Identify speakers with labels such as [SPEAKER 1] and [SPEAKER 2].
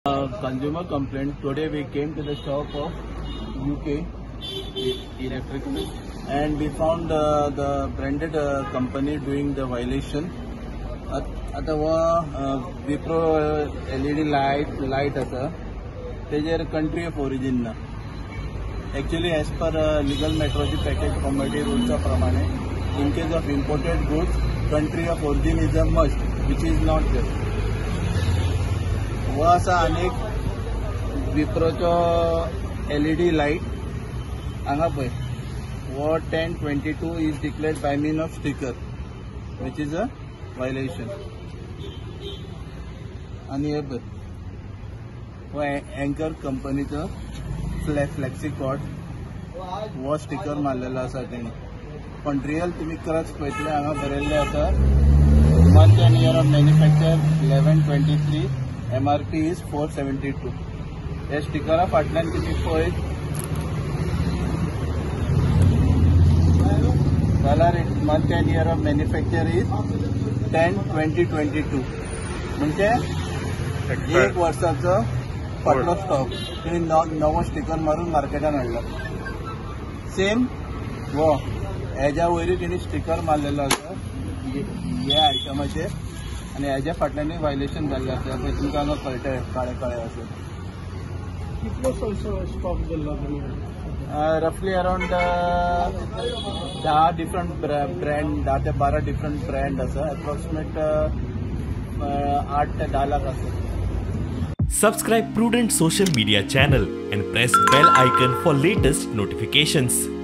[SPEAKER 1] Consumer complaint. Today we came to the shop of UK Electrical and we found the branded company doing the violation. आता Wipro LED light असा तेजेर country of origin ना. Actually as per legal metrology package commodity rules प्रमाणे in case of imported goods country of origin is a must, which is not there. व असा अनेक विप्रोचो LED light हांगा पळय वो 1022 is declared by mean of sticker, which is a violation. आणि हे पळय वो एंकर कंपनीचो फ्लेक्सी कॉर्ड वो स्टिकर मारलेलो आसा तेणी. पण रियल तुम्ही खरंच पळयतले हांगा बरयल्ले आसा month and year of manufacture 1123 MRP is 472. हे स्टिकरा फाटल्यान तुम्ही पळयत जाल्यार month and year of manufacture is 10/20/22 म्हणजे 1 वर्साचो फाटलो स्टॉक तुम्ही नवो स्टिकर मारून मार्केटान हाडला. सेम वो हेज्या वयरी तिणी स्टिकर मारलेलो आसा हे आयटमाचेर आणि हेज्या फाटल्यान वायलेशन जाल्लें आसा पळय तुमकां हांगा कळटलें काळे काळे अशें.
[SPEAKER 2] कितलो स्टॉक जाल्लो
[SPEAKER 1] रफली अराउंड 10 डिफरंट ब्रँड 10 ते 12 डिफरंट ब्रँड आसा. अप्रॉक्सिमेट 8 ते 10 लाख आसा.
[SPEAKER 3] Subscribe Prudent social media channel and press bell icon for latest notifications.